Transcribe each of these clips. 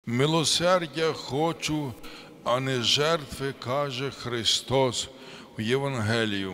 Милосердя хочу, а не жертви, каже Христос у Євангелію.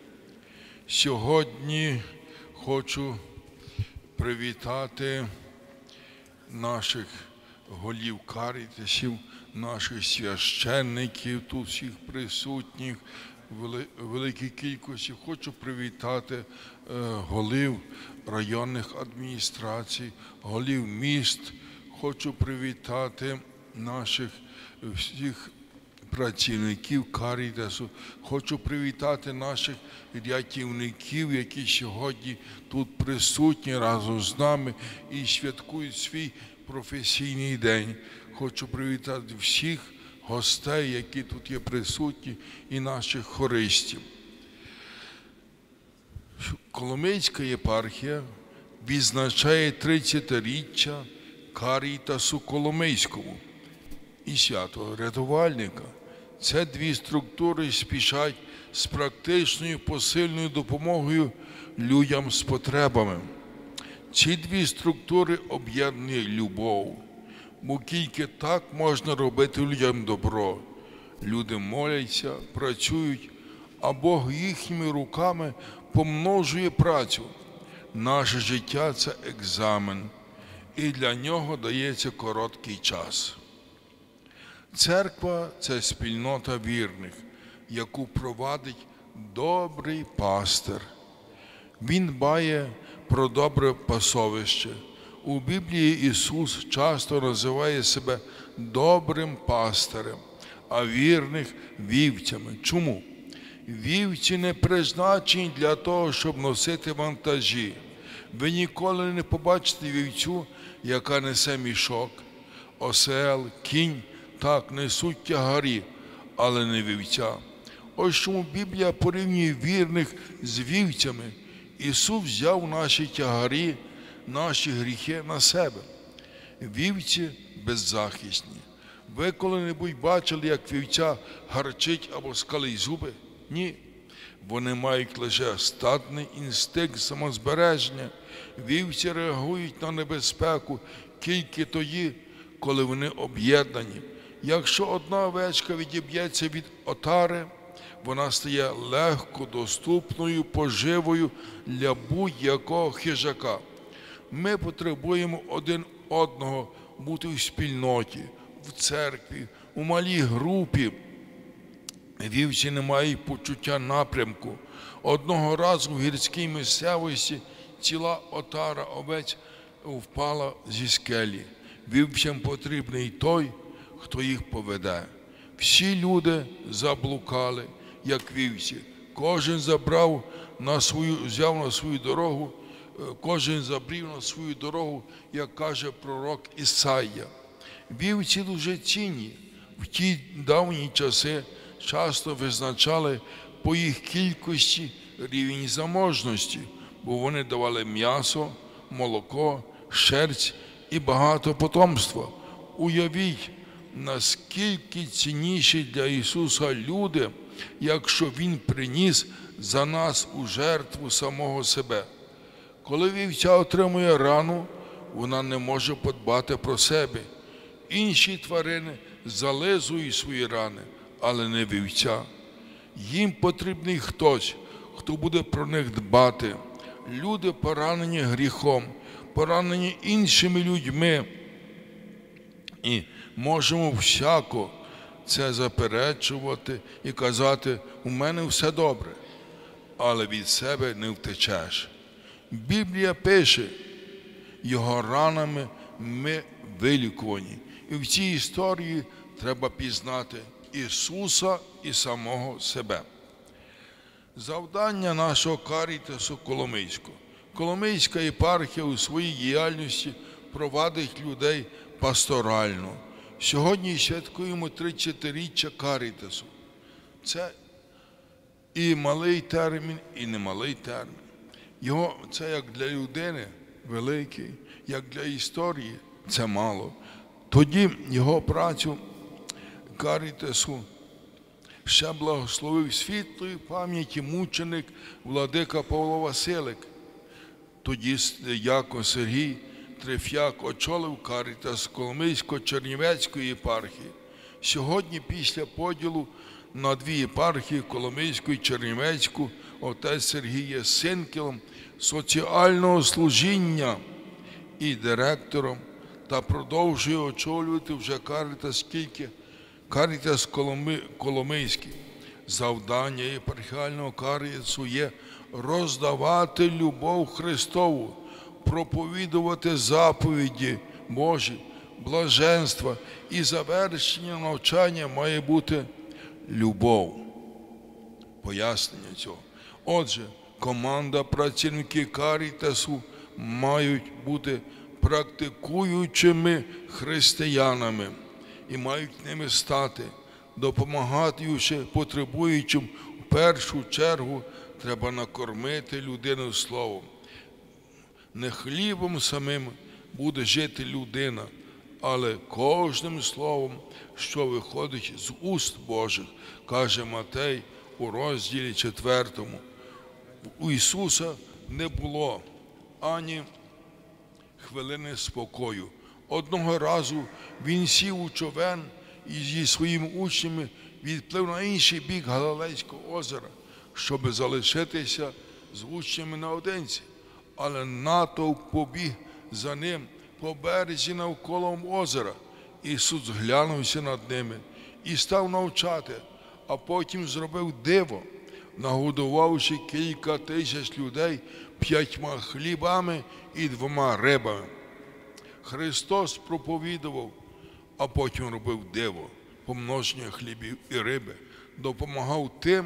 Сьогодні хочу привітати наших голів карітасів, наших священників, тут всіх присутніх, великій кількості. Хочу привітати голів районних адміністрацій, голів міст. Хочу привітати наших всіх працівників карітасу. Хочу привітати наших рятівників, які сьогодні тут присутні разом з нами і святкують свій професійний день. Хочу привітати всіх гостей, які тут є присутні, і наших хористів. Коломийська єпархія відзначає 30-річчя Карітасу Коломийському і свято рятувальника. Це дві структури спішать з практичною посильною допомогою людям з потребами. Ці дві структури об'єднує любов, бо тільки так можна робити людям добро. Люди моляться, працюють, а Бог їхніми руками помножує працю. Наше життя – це екзамен, і для нього дається короткий час. Церква – це спільнота вірних, яку провадить добрий пастир. Він дбає про добре пасовище. У Біблії Ісус часто називає себе добрим пастирем, а вірних – вівцями. Чому? Вівці не призначені для того, щоб носити вантажі. Ви ніколи не побачите вівцю, яка несе мішок. Осел, кінь так несуть тягарі, але не вівця. Ось чому Біблія порівнює вірних з вівцями. Ісус взяв наші тягарі, наші гріхи на себе. Вівці беззахисні. Ви коли-небудь бачили, як вівця гарчить або скалить зуби? Ні. Вони мають лише статний інстинкт самозбереження. Вівці реагують на небезпеку тільки тоді, коли вони об'єднані. Якщо одна овечка відіб'ється від отари, вона стає легко доступною поживою для будь-якого хижака. Ми потребуємо один одного бути в спільноті, в церкві, у малій групі. Вівці не мають почуття напрямку. Одного разу в гірській місцевості ціла отара овець впала зі скелі. Вівцям потрібний той, хто їх поведе. Всі люди заблукали, як вівці. Кожен взяв на свою дорогу, кожен забрів на свою дорогу, як каже пророк Ісая. Вівці дуже цінні. В ті давні часи часто визначали по їх кількості рівень заможності, бо вони давали м'ясо, молоко, шерсть і багато потомства. Уявіть, наскільки цінніші для Ісуса люди, якщо Він приніс за нас у жертву самого себе. Коли вівця отримує рану, вона не може подбати про себе. Інші тварини зализують свої рани, але не вівця. Їм потрібний хтось, хто буде про них дбати. Люди поранені гріхом, поранені іншими людьми. І можемо всяко це заперечувати і казати, у мене все добре, але від себе не втечеш. Біблія пише, його ранами ми вилікувані. І в цій історії треба пізнати Ісуса і самого себе. Завдання нашого карітасу Коломийського. Коломийська єпархія у своїй діяльності провадить людей пасторально. Сьогодні святкуємо 30-річчя карітасу. Це і малий термін, і немалий термін. Це як для людини великий, як для історії це мало. Тоді його працю карітасу ще благословив світлої пам'яті мученик владика Павло Василик. Тоді діякон Сергій Триф'як очолив Карітас Коломийсько-Чернівецької єпархії. Сьогодні, після поділу на дві єпархії, Коломийську і Чернівецьку, отець Сергій є синкелом соціального служіння і директором та продовжує очолювати вже Карітас Коломийський. Завдання єпархіального карітасу є роздавати любов Христову, проповідувати заповіді Божі, блаженства, і завершення навчання має бути любов. Пояснення цього. Отже, команда працівників карітасу мають бути практикуючими християнами і мають ними стати, допомагаючи потребуючим. В першу чергу треба накормити людину словом. Не хлібом самим буде жити людина, але кожним словом, що виходить з уст Божих, каже Матей у розділі 4. У Ісуса не було ані хвилини спокою. Одного разу Він сів у човен і зі своїми учнями відплив на інший бік Галилейського озера, щоб залишитися з учнями наодинці. Але натовп побіг за ним по березі навколо озера. Ісус глянувся над ними і став навчати, а потім зробив диво, нагодувавши кілька тисяч людей 5 хлібами і 2 рибами. Христос проповідував, а потім робив диво, помноження хлібів і риби, допомагав тим,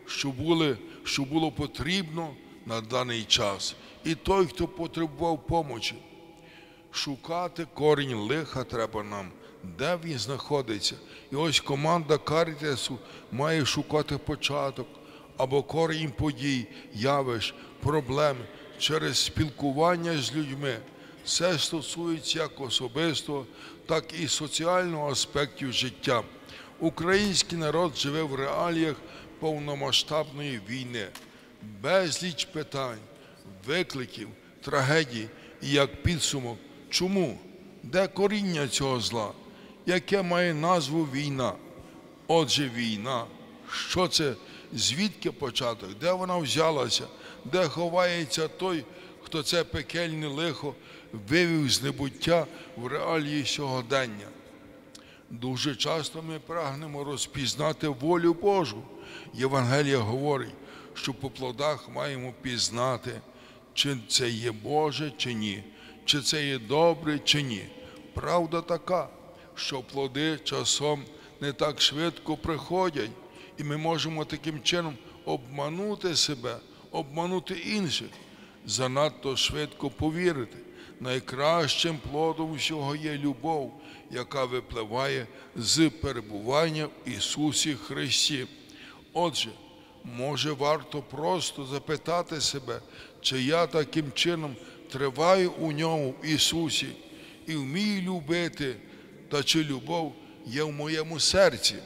що було потрібно на даний час. І той, хто потребував помочі. Шукати корінь лиха треба нам, де він знаходиться. І ось команда Карітасу має шукати початок або корінь подій, явищ, проблем через спілкування з людьми. Це стосується як особистого, так і соціального аспектів життя. Український народ живе в реаліях повномасштабної війни. Безліч питань, викликів, трагедій і як підсумок. Чому? Де коріння цього зла? Яке має назву війна? Отже, війна. Що це? Звідки початок? Де вона взялася? Де ховається той, хто це пекельне лихо вивів з небуття в реалії сьогодення? Дуже часто ми прагнемо розпізнати волю Божу. Євангелія говорить, що по плодах маємо пізнати, чи це є Боже, чи ні, чи це є добре, чи ні. Правда така, що плоди часом не так швидко приходять, і ми можемо таким чином обманути себе, обманути інших, занадто швидко повірити. Найкращим плодом всього є любов, яка випливає з перебування в Ісусі Христі. Отже, може варто просто запитати себе, чи я таким чином триваю у ньому, в Ісусі, і вмію любити, та чи любов є в моєму серці.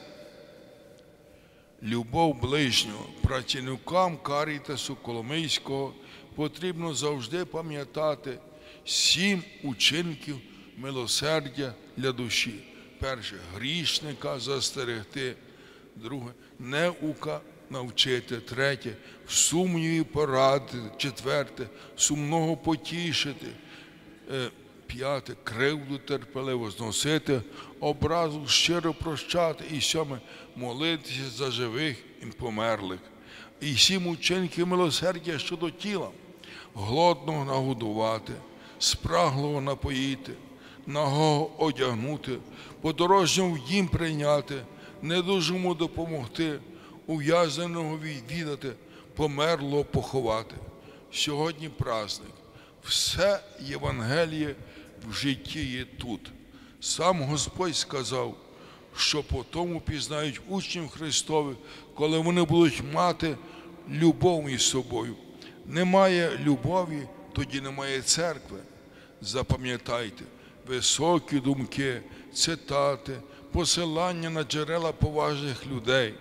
Любов ближнього працівникам Карітасу Коломийського потрібно завжди пам'ятати 7 учинків милосердя для душі. Перше – грішника застерегти. Друге – неука навчити. Третє – в сумніві порадити. Четверте – сумного потішити. П'яте – кривду терпеливо зносити, образу щиро прощати. І 7 – молитися за живих і померлих. І 7 учинків милосердя щодо тіла. Голодного нагодувати, спраглого напоїти, нагого одягнути, подорожнього в дім прийняти, недужому допомогти, ув'язненого відвідати, померлого поховати. Сьогодні праздник. Все Євангеліє в житті є тут. Сам Господь сказав, що по тому пізнають учнів Христових, коли вони будуть мати любов між собою. Немає любові, тоді немає церкви. Запам'ятайте, високі думки, цитати, посилання на джерела поважних людей –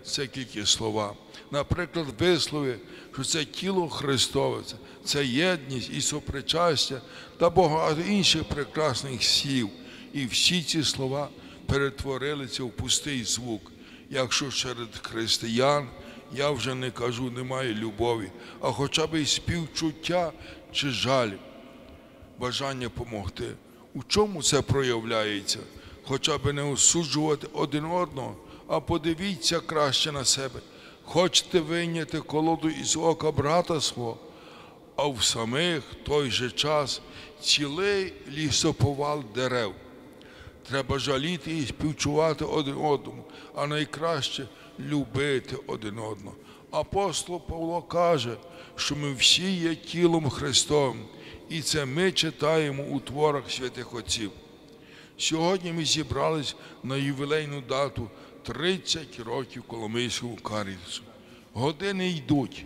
це тільки слова. Наприклад, вислови, що це тіло Христове, це єдність і сопричастя та багато інших прекрасних слів. І всі ці слова перетворилися в пустий звук. Якщо серед християн, я вже не кажу, немає любові, а хоча б і співчуття чи жаль, бажання помогти. У чому це проявляється? Хоча б не осуджувати один одного, а подивіться краще на себе. Хочете вийняти колоду із ока брата свого, а в самих той же час цілий лісоповал дерев. Треба жаліти і співчувати один одному, а найкраще любити один одного. Апостол Павло каже, що ми всі є тілом Христовим, і це ми читаємо у творах святих отців. Сьогодні ми зібрались на ювілейну дату 30 років Коломийського Карітасу. Години йдуть,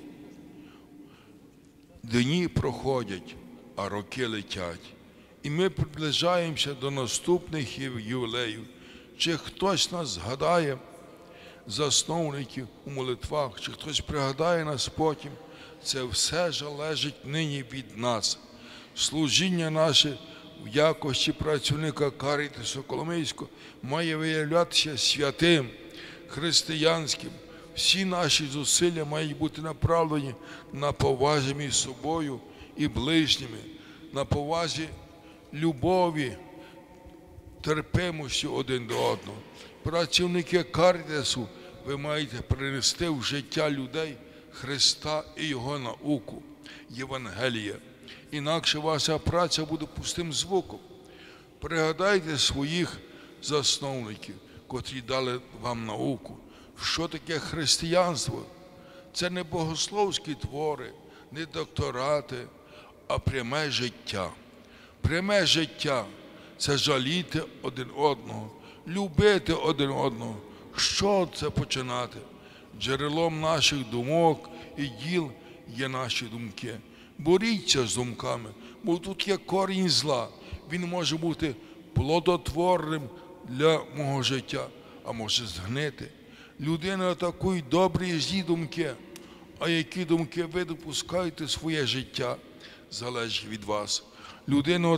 дні проходять, а роки летять. І ми приближаємося до наступних ювілеїв. Чи хтось нас згадає, засновників у молитвах, чи хтось пригадає нас потім, це все залежить нині від нас. Служіння наше в якості працівника Карітасу Коломийського має виявлятися святим, християнським. Всі наші зусилля мають бути направлені на повазі між собою і ближніми, на повазі любові, терпимості один до одного. Працівники Карітасу, ви маєте принести в життя людей Христа і Його науку, Євангелія. Інакше ваша праця буде пустим звуком. Пригадайте своїх засновників, котрі дали вам науку. Що таке християнство? Це не богословські твори, не докторати, а пряме життя. Пряме життя – це жаліти один одного, любити один одного. Що це починати? Джерелом наших думок і діл є наші думки. Боріться з думками, бо тут є корінь зла. Він може бути плодотворним для мого життя, а може згнити. Людина атакує добрі і злі думки, а які думки ви допускаєте в своє життя, залежить від вас. Людина,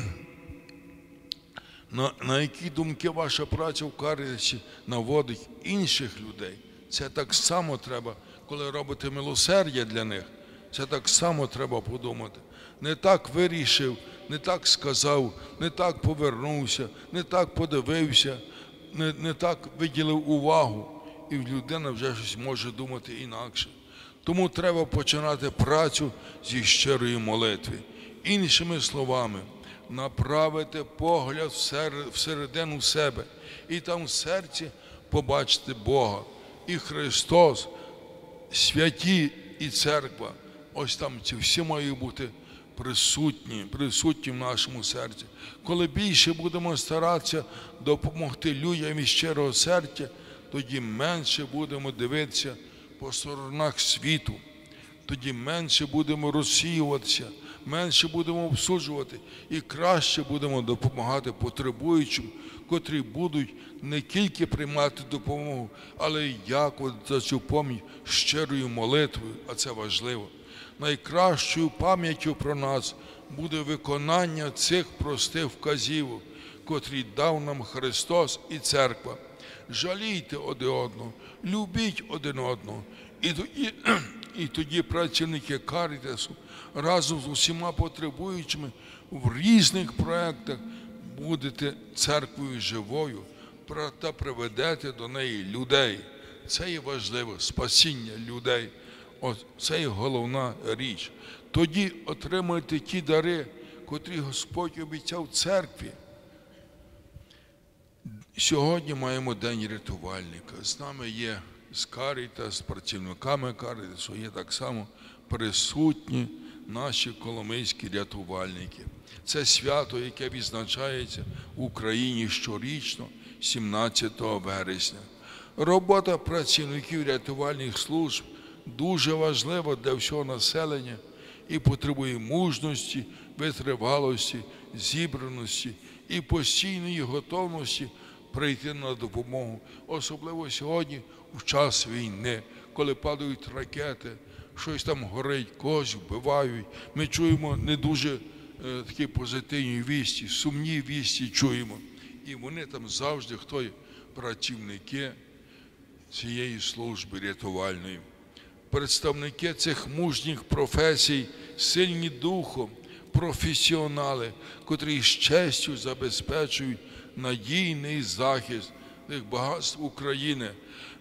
на які думки ваша праця в Карітасі наводить інших людей. Це так само треба, коли робите милосердя для них, це так само треба подумати. Не так вирішив, не так сказав, не так повернувся, не так подивився, не так виділив увагу. І людина вже щось може думати інакше. Тому треба починати працю зі щирої молитви. Іншими словами, направити погляд всередину себе і там в серці побачити Бога. І Христос, святі і церква, ось там ці всі мають бути присутні в нашому серці. Коли більше будемо старатися допомогти людям із щирого серця, тоді менше будемо дивитися по сторонах світу, тоді менше будемо розсіюватися, менше будемо обсуджувати і краще будемо допомагати потребуючим, котрі будуть не тільки приймати допомогу, але й дякувати за цю поміч щирою молитвою, а це важливо. Найкращою пам'яттю про нас буде виконання цих простих вказівок, котрі дав нам Христос і Церква. Жалійте один одного, любіть один одного. І тоді працівники Карітасу разом з усіма потребуючими в різних проєктах будете церквою живою та приведете до неї людей. Це є важливо, спасіння людей. Це є головна річ. Тоді отримуйте ті дари, котрі Господь обіцяв церкві. Сьогодні маємо День рятувальника. З нами є з Карітас, з працівниками Карітасу, є так само присутні наші коломийські рятувальники. Це свято, яке відзначається в Україні щорічно, 17 вересня. Робота працівників рятувальних служб дуже важлива для всього населення і потребує мужності, витривалості, зібраності і постійної готовності прийти на допомогу. Особливо сьогодні, в час війни, коли падають ракети, щось там горить, когось вбивають. Ми чуємо не дуже такі позитивні вісті, сумні вісті чуємо. І вони там завжди, хто є працівники цієї служби рятувальної. Представники цих мужніх професій, сильні духом, професіонали, котрі з честю забезпечують надійний захист тих багатств України,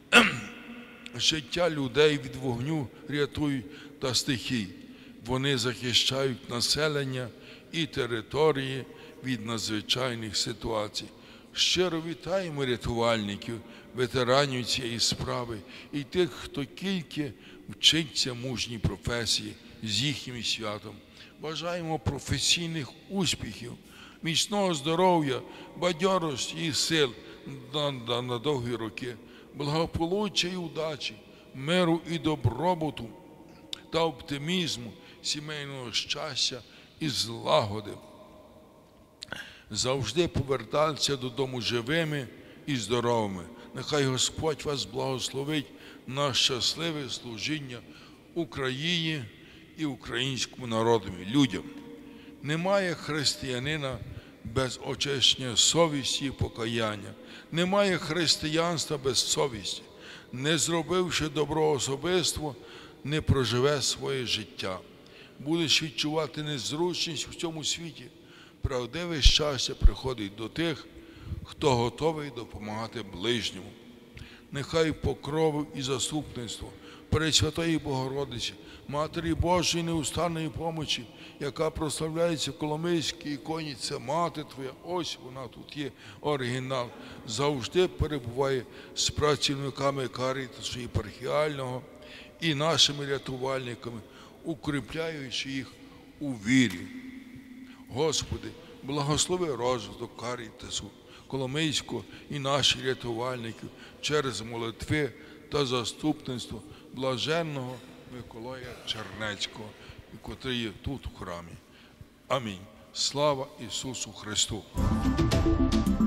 життя людей від вогню рятують та стихій. Вони захищають населення і території від надзвичайних ситуацій. Щиро вітаємо рятувальників, ветеранів цієї справи і тих, хто тільки вчиться мужній професії з їхнім святом. Бажаємо професійних успіхів, міцного здоров'я, бадьорості і сил на довгі роки, благополуччя і удачі, миру і добробуту та оптимізму, сімейного щастя і злагоди. Завжди повертатися додому живими і здоровими. Нехай Господь вас благословить на щасливе служіння Україні і українському народові, людям. Немає християнина без очищення совісті і покаяння. Немає християнства без совісті. Не зробивши добро особисто, не проживе своє життя. Будеш відчувати незручність в цьому світі. Правдиве щастя приходить до тих, хто готовий допомагати ближньому. Нехай покрову і заступництво Пресвятої Богородиці, Матері Божої неустанної помочі, яка прославляється в Коломийській іконі, це Мати Твоя, ось вона тут є, оригінал, завжди перебуває з працівниками Карітасу єпархіального і нашими рятувальниками, укріпляючи їх у вірі. Господи, благослови розвиток Карітасу Коломийського і наших рятувальників через молитви та заступництво блаженного Миколая Чернецького, котрий є тут у храмі. Амінь. Слава Ісусу Христу!